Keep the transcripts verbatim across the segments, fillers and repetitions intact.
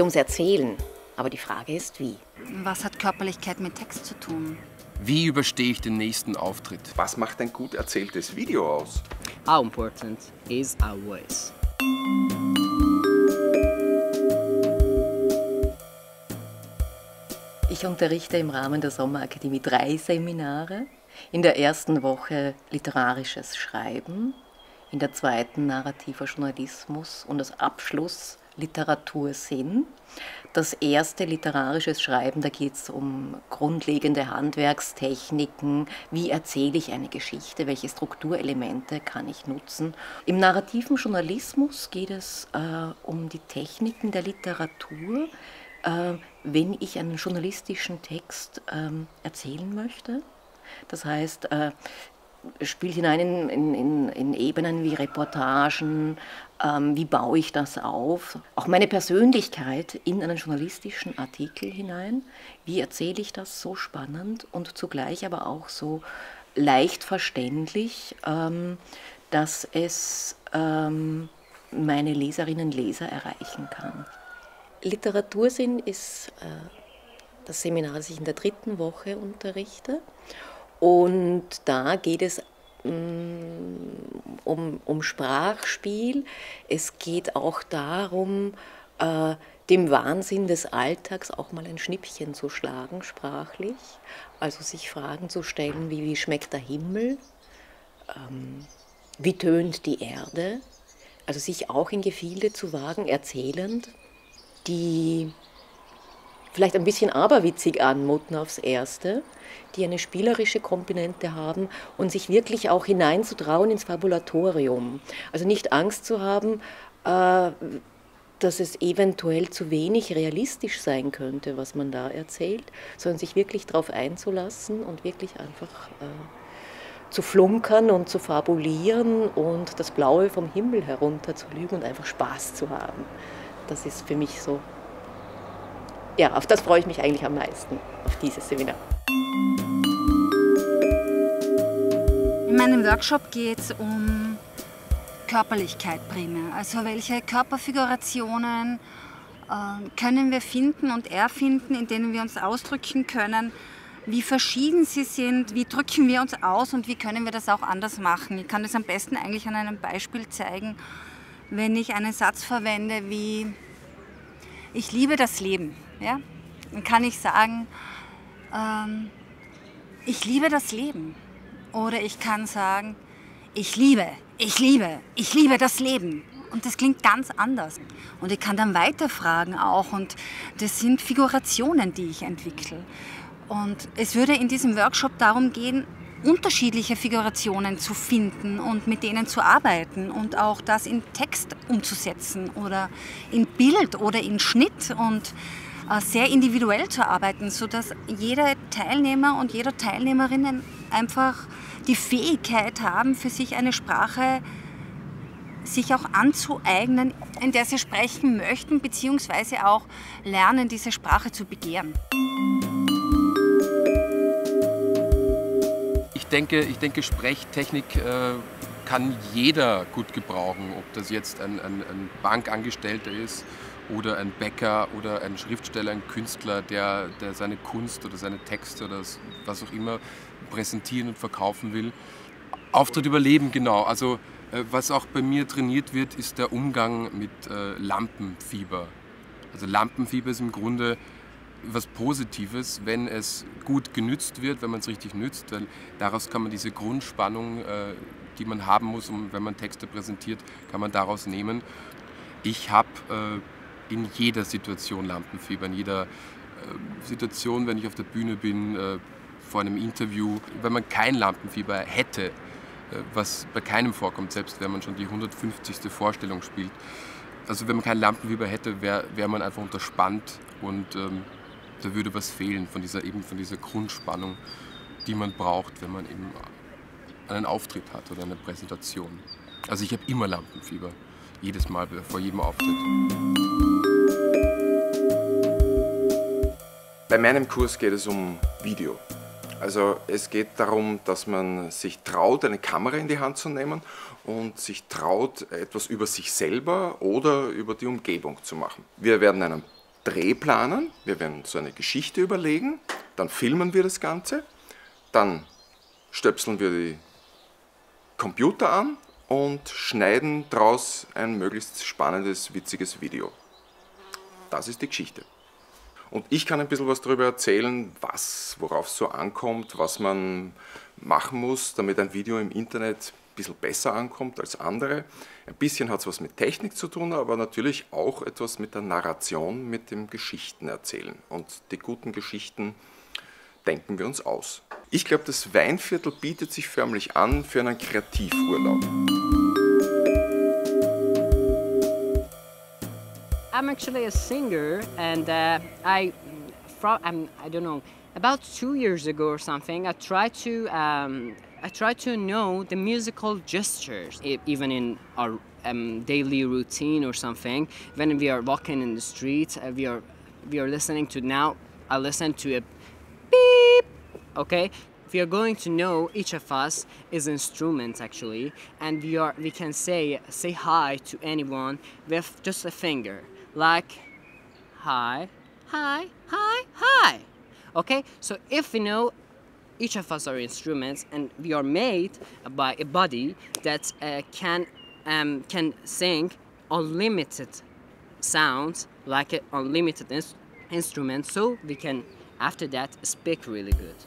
ums Erzählen, aber die Frage ist, wie. Was hat Körperlichkeit mit Text zu tun? Wie überstehe ich den nächsten Auftritt? Was macht ein gut erzähltes Video aus? How important is our voice? Ich unterrichte im Rahmen der Sommerakademie drei Seminare. In der ersten Woche literarisches Schreiben, in der zweiten narrativer Journalismus und als Abschluss Literatursinn. Das erste literarisches Schreiben, da geht es um grundlegende Handwerkstechniken, wie erzähle ich eine Geschichte, welche Strukturelemente kann ich nutzen. Im narrativen Journalismus geht es äh, um die Techniken der Literatur, äh, wenn ich einen journalistischen Text äh, erzählen möchte. Das heißt, äh, spielt hinein in, in, in Ebenen wie Reportagen, ähm, wie baue ich das auf, auch meine Persönlichkeit in einen journalistischen Artikel hinein, wie erzähle ich das so spannend und zugleich aber auch so leicht verständlich, ähm, dass es ähm, meine Leserinnen und Leser erreichen kann. Literatursinn ist äh, das Seminar, das ich in der dritten Woche unterrichte. Und da geht es um, um Sprachspiel. Es geht auch darum, äh, dem Wahnsinn des Alltags auch mal ein Schnippchen zu schlagen, sprachlich. Also sich Fragen zu stellen, wie, wie schmeckt der Himmel, ähm, wie tönt die Erde. Also sich auch in Gefilde zu wagen, erzählend, die vielleicht ein bisschen aberwitzig anmuten aufs Erste, die eine spielerische Komponente haben und sich wirklich auch hineinzutrauen ins Fabulatorium. Also nicht Angst zu haben, äh, dass es eventuell zu wenig realistisch sein könnte, was man da erzählt, sondern sich wirklich darauf einzulassen und wirklich einfach äh, zu flunkern und zu fabulieren und das Blaue vom Himmel herunter zu lügen und einfach Spaß zu haben. Das ist für mich so. Ja, auf das freue ich mich eigentlich am meisten, auf dieses Seminar. In meinem Workshop geht es um Körperlichkeit primär. Also welche Körperfigurationen äh, können wir finden und erfinden, in denen wir uns ausdrücken können, wie verschieden sie sind, wie drücken wir uns aus und wie können wir das auch anders machen. Ich kann das am besten eigentlich an einem Beispiel zeigen, wenn ich einen Satz verwende wie ich liebe das Leben. Ja? Dann kann ich sagen, ähm, ich liebe das Leben. Oder ich kann sagen, ich liebe, ich liebe, ich liebe das Leben. Und das klingt ganz anders. Und ich kann dann weiterfragen auch. Und das sind Figurationen, die ich entwickle. Und es würde in diesem Workshop darum gehen, unterschiedliche Figurationen zu finden und mit denen zu arbeiten und auch das in Text umzusetzen oder in Bild oder in Schnitt und äh, sehr individuell zu arbeiten, sodass jeder Teilnehmer und jeder Teilnehmerin einfach die Fähigkeit haben, für sich eine Sprache sich auch anzueignen, in der sie sprechen möchten, beziehungsweise auch lernen, diese Sprache zu begehren. Ich denke, ich denke Sprechtechnik äh, kann jeder gut gebrauchen, ob das jetzt ein, ein, ein Bankangestellter ist oder ein Bäcker oder ein Schriftsteller, ein Künstler, der, der seine Kunst oder seine Texte oder was auch immer präsentieren und verkaufen will. Auftritt überleben, genau. Also äh, was auch bei mir trainiert wird, ist der Umgang mit äh, Lampenfieber. Also Lampenfieber ist im Grunde was Positives, wenn es gut genützt wird, wenn man es richtig nützt, weil daraus kann man diese Grundspannung, äh, die man haben muss, um, wenn man Texte präsentiert, kann man daraus nehmen. Ich habe äh, in jeder Situation Lampenfieber, in jeder äh, Situation, wenn ich auf der Bühne bin, äh, vor einem Interview. Wenn man kein Lampenfieber hätte, äh, was bei keinem vorkommt, selbst wenn man schon die hundertfünfzigste Vorstellung spielt, also wenn man kein Lampenfieber hätte, wäre wär man einfach unterspannt und ähm, da würde was fehlen von dieser, eben von dieser Grundspannung, die man braucht, wenn man eben einen Auftritt hat oder eine Präsentation. Also ich habe immer Lampenfieber, jedes Mal vor jedem Auftritt. Bei meinem Kurs geht es um Video. Also es geht darum, dass man sich traut, eine Kamera in die Hand zu nehmen und sich traut, etwas über sich selber oder über die Umgebung zu machen. Wir werden einen Dreh planen, wir werden so eine Geschichte überlegen, dann filmen wir das Ganze, dann stöpseln wir die Computer an und schneiden daraus ein möglichst spannendes, witziges Video. Das ist die Geschichte. Und ich kann ein bisschen was darüber erzählen, was, worauf es so ankommt, was man machen muss, damit ein Video im Internet ein bisschen besser ankommt als andere. Ein bisschen hat es was mit Technik zu tun, aber natürlich auch etwas mit der Narration, mit dem Geschichtenerzählen. Und die guten Geschichten denken wir uns aus. Ich glaube, das Weinviertel bietet sich förmlich an für einen Kreativurlaub. I'm actually a singer, and uh, I, from um, I don't know, about two years ago or something, I tried to um, I tried to know the musical gestures, e- even in our um, daily routine or something. When we are walking in the street, uh, we are we are listening to now. I listen to a beep. Okay. We are going to know each of us is instruments actually, and we are we can say say hi to anyone with just a finger. Like, hi, hi, hi, hi. Okay, so if we know each of us are instruments and we are made by a body that uh, can um, can sing unlimited sounds like an unlimited ins- instrument, so we can after that speak really good.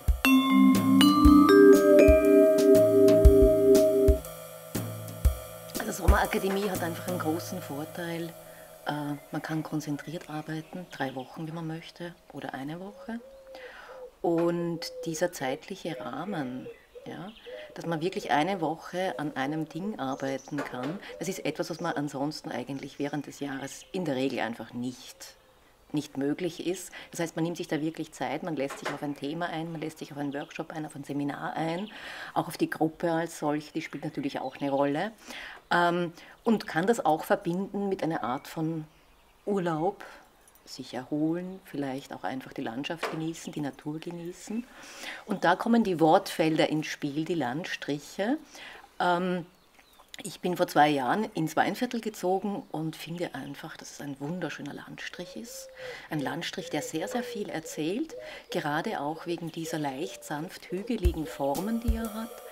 Also Sommerakademie hat einfach einen großen Vorteil. Man kann konzentriert arbeiten, drei Wochen, wie man möchte, oder eine Woche. Und dieser zeitliche Rahmen, ja, dass man wirklich eine Woche an einem Ding arbeiten kann, das ist etwas, was man ansonsten eigentlich während des Jahres in der Regel einfach nicht, nicht möglich ist. Das heißt, man nimmt sich da wirklich Zeit, man lässt sich auf ein Thema ein, man lässt sich auf einen Workshop ein, auf ein Seminar ein, auch auf die Gruppe als solche, die spielt natürlich auch eine Rolle. Ähm, und kann das auch verbinden mit einer Art von Urlaub, sich erholen, vielleicht auch einfach die Landschaft genießen, die Natur genießen. Und da kommen die Wortfelder ins Spiel, die Landstriche. Ähm, ich bin vor zwei Jahren ins Weinviertel gezogen und finde einfach, dass es ein wunderschöner Landstrich ist. Ein Landstrich, der sehr, sehr viel erzählt, gerade auch wegen dieser leicht sanft hügeligen Formen, die er hat.